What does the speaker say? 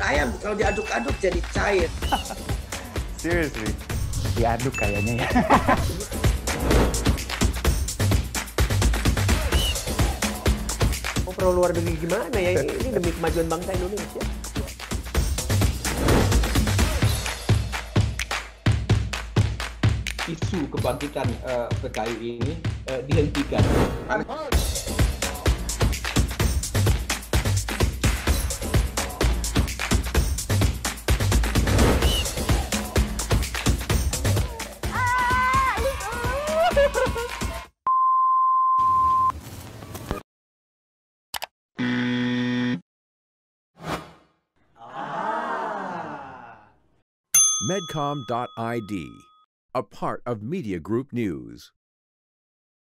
ayam kalau diaduk-aduk jadi cair. Seriously? Diaduk kayaknya ya. Perlu luar negeri gimana ya? Ini demi kemajuan bangsa Indonesia. Isu kebangkitan PKI ini dihentikan. Medcom.id, a part of Media Group News.